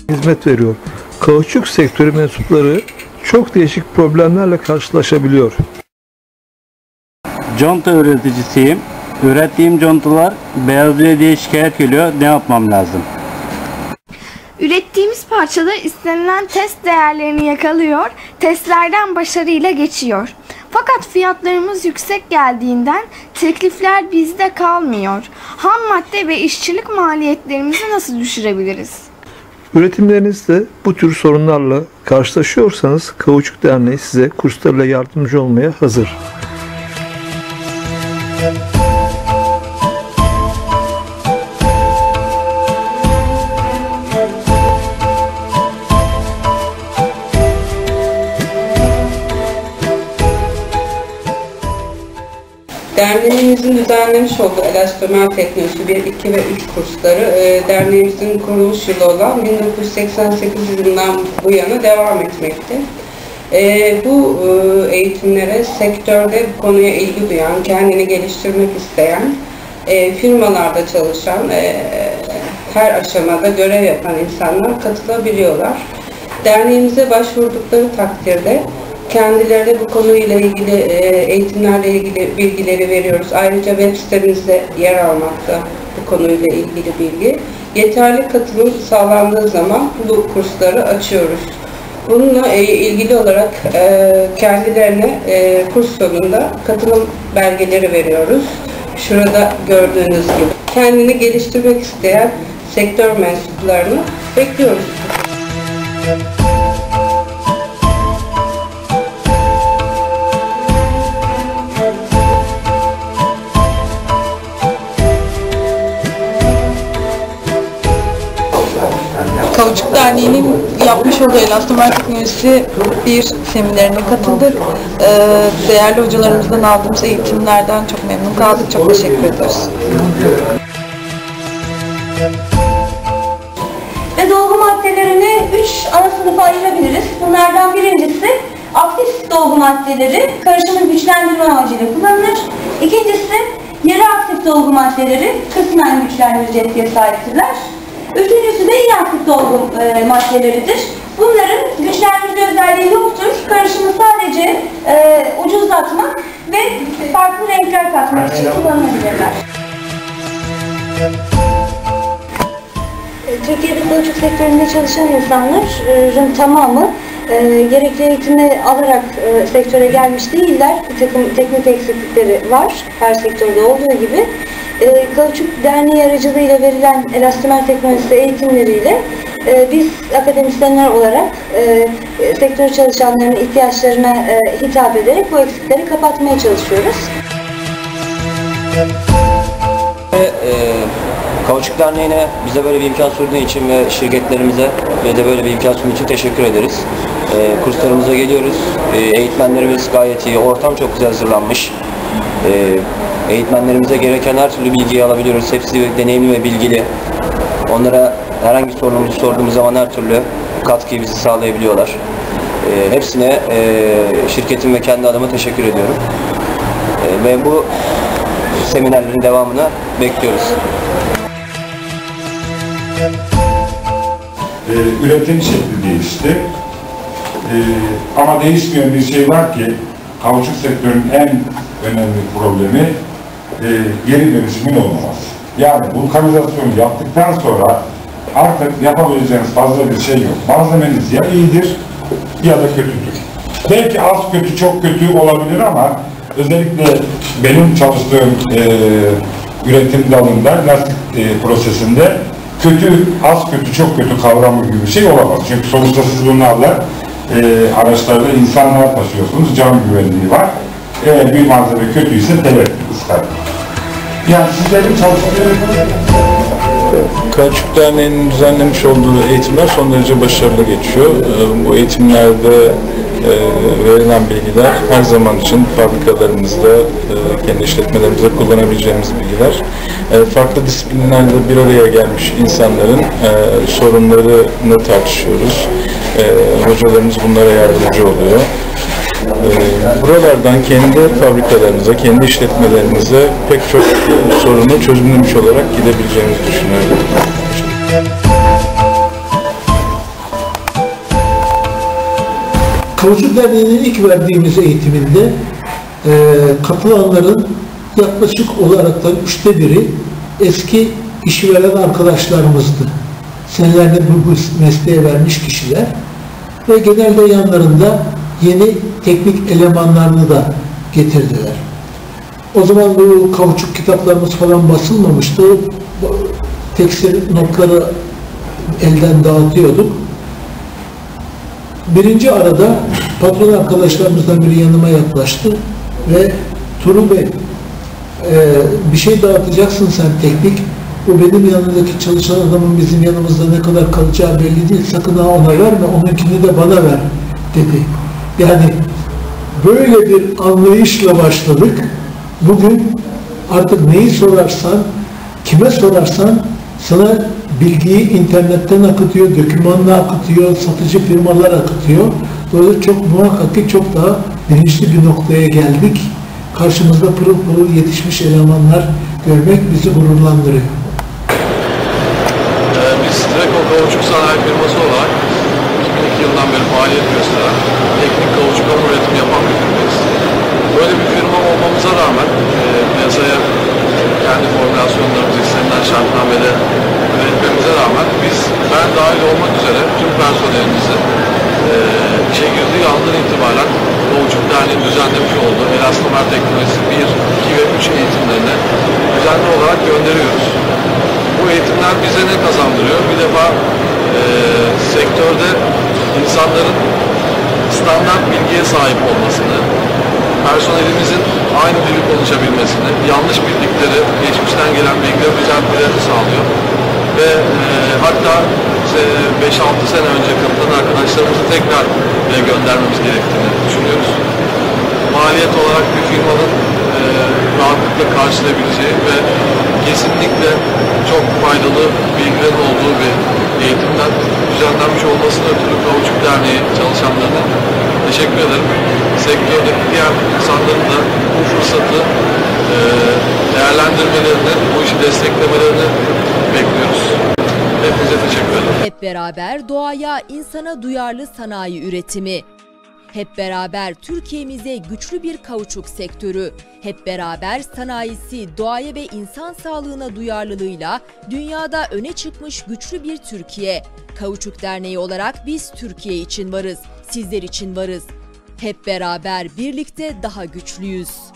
hizmet veriyor. Kauçuk sektörü mensupları çok değişik problemlerle karşılaşabiliyor. Conta üreticisiyim. Ürettiğim contalar beyazlıyor diye şikayet geliyor. Ne yapmam lazım? Ürettiğimiz parçalar istenilen test değerlerini yakalıyor, testlerden başarıyla geçiyor. Fakat fiyatlarımız yüksek geldiğinden teklifler bizde kalmıyor. Ham madde ve işçilik maliyetlerimizi nasıl düşürebiliriz? Üretimlerinizde bu tür sorunlarla karşılaşıyorsanız Kauçuk Derneği size kurslarla yardımcı olmaya hazır. Derneğimizin düzenlemiş olduğu Elastomer Teknolojisi 1, 2 ve 3 kursları derneğimizin kuruluş yılı olan 1988 yılından bu yana devam etmekte. Bu eğitimlere sektörde bu konuya ilgi duyan, kendini geliştirmek isteyen, firmalarda çalışan, her aşamada görev yapan insanlar katılabiliyorlar. Derneğimize başvurdukları takdirde kendilerine bu konuyla ilgili, eğitimlerle ilgili bilgileri veriyoruz. Ayrıca web sitemizde yer almakta bu konuyla ilgili bilgi. Yeterli katılım sağlandığı zaman bu kursları açıyoruz. Bununla ilgili olarak kendilerine kurs sonunda katılım belgeleri veriyoruz. Şurada gördüğünüz gibi. Kendini geliştirmek isteyen sektör mensuplarını bekliyoruz. Kauçuk Derneği'nin yapmış olduğu Elastomer Teknolojisi bir seminerine katıldık. Değerli hocalarımızdan aldığımız eğitimlerden çok memnun kaldık. Çok teşekkür ederiz. Ve dolgu maddelerini 3 ana sınıfa ayırabiliriz. Bunlardan birincisi aktif dolgu maddeleri karışımı güçlendirme amacıyla kullanılır. İkincisi yarı aktif dolgu maddeleri kısmen güçlendirici etkiye sahiptirler. Üçüncüsü de inaktif dolgu maddeleridir. Bunların güçlendirici özelliği yoktur. Karışımı sadece ucuzlatmak ve farklı renkler katmak için kullanılabilirler. Türkiye'de kauçuk sektöründe çalışan insanların tamamı gerekli eğitimi alarak sektöre gelmiş değiller. Bir takım teknik eksiklikleri var her sektörde olduğu gibi. Kauçuk Derneği aracılığıyla verilen elastomer teknolojisi eğitimleriyle biz akademisyenler olarak sektör çalışanlarının ihtiyaçlarına hitap ederek bu eksikleri kapatmaya çalışıyoruz. Kauçuk Derneği'ne bize böyle bir imkan sunduğu için ve şirketlerimize ve de böyle bir imkan sunduğu için teşekkür ederiz. Kurslarımıza geliyoruz. Eğitmenlerimiz gayet iyi. Ortam çok güzel hazırlanmış. Eğitmenlerimize gereken her türlü bilgiyi alabiliyoruz. Hepsi deneyimli ve bilgili. Onlara herhangi bir sorunumuzu sorduğumuz zaman her türlü katkıyı bizi sağlayabiliyorlar. Hepsine şirketim ve kendi adıma teşekkür ediyorum. Ve bu seminerlerin devamını bekliyoruz. Üretim şekli değişti. Ama değişmeyen bir şey var ki kauçuk sektörünün en önemli problemi geri dönüşümün olmaması. Yani vulkanizasyonu yaptıktan sonra artık yapabileceğiniz fazla bir şey yok. Malzemeniz ya iyidir ya da kötüdür. Belki az kötü, çok kötü olabilir ama özellikle benim çalıştığım üretim dalında lastik prosesinde kötü, az kötü, çok kötü kavramı gibi bir şey olamaz. Çünkü sonuçta siz bunlarla araçlarda insanlar taşıyorsunuz, can güvenliği var. Eğer bir malzeme kötüyse telef, ıskar. Yani sizlerin çalıştığı... Kauçuk Derneği'nin düzenlemiş olduğu eğitimler son derece başarılı geçiyor. Bu eğitimlerde verilen bilgiler her zaman için fabrikalarımızda, kendi işletmelerimizde kullanabileceğimiz bilgiler. Farklı disiplinlerde bir araya gelmiş insanların sorunlarını tartışıyoruz. Hocalarımız bunlara yardımcı oluyor. Buralardan kendi fabrikalarımıza, kendi işletmelerimize pek çok sorunu çözümlemiş olarak gidebileceğimizi düşünüyorum. Kauçuk Derneği'nin ilk verdiğimiz eğitiminde katılanların yaklaşık olarak da 1/3 eski işveren arkadaşlarımızdı. Senelerde bu mesleğe vermiş kişiler ve genelde yanlarında yeni teknik elemanlarını da getirdiler. O zaman bu kauçuk kitaplarımız falan basılmamıştı. Tekstil notları elden dağıtıyorduk. Birinci arada patron arkadaşlarımızdan biri yanıma yaklaştı ve Tuğrul Bey bir şey dağıtacaksın sen teknik. O benim yanındaki çalışan adamın bizim yanımızda ne kadar kalacağı belli değil. Sakın ha ona verme, onunkini de bana ver dedi. Yani böyle bir anlayışla başladık. Bugün artık neyi sorarsan, kime sorarsan sana bilgiyi internetten akıtıyor, dokümanla akıtıyor, satıcı firmalar akıtıyor. Dolayısıyla çok muhakkak ki çok daha bilinçli bir noktaya geldik. Karşımızda pırıl pırıl yetişmiş elemanlar görmek bizi gururlandırıyor. Biz Treko Kauçuk Sanayi firması olarak 2002 yılından beri faaliyet gösteren teknik kauçuk hamur üretimi yapan bir firmayız. Böyle bir firma olmamıza rağmen piyasaya kendi formülasyonlarımızı istenilen şartnamede üretmemize rağmen biz, ben dahil olmak üzere tüm personelimizi işe girdiği andan itibaren Kauçuk Derneği'nin düzenlemiş olduğu elastomer teknolojisi 1, 2 ve 3 eğitimlerine düzenli olarak gönderiyoruz. Bu eğitimler bize ne kazandırıyor? Bir defa sektörde insanların standart bilgiye sahip olmasını, personelimizin aynı dili konuşabilmesini, yanlış bildikleri, geçmişten gelen bilgileri düzeltmelerini sağlıyor. Ve hatta 5-6 sene önce katılan arkadaşlarımızı tekrar göndermemiz gerektiğini düşünüyoruz. Maliyet olarak bir firmanın rahatlıkla karşılayabileceği ve kesinlikle çok faydalı bilgilerin olduğu bir eğitimden düzenlenmiş olmasına ötürü Kauçuk Derneği çalışanlarına teşekkür ederim. Sektördeki diğer insanların da bu fırsatı değerlendirmelerini, bu işi desteklemelerini bekliyoruz. Hepinize teşekkür ederim. Hep beraber doğaya, insana duyarlı sanayi üretimi. Hep beraber Türkiye'mize güçlü bir kauçuk sektörü. Hep beraber sanayisi, doğaya ve insan sağlığına duyarlılığıyla dünyada öne çıkmış güçlü bir Türkiye. Kauçuk Derneği olarak biz Türkiye için varız, sizler için varız. Hep beraber birlikte daha güçlüyüz.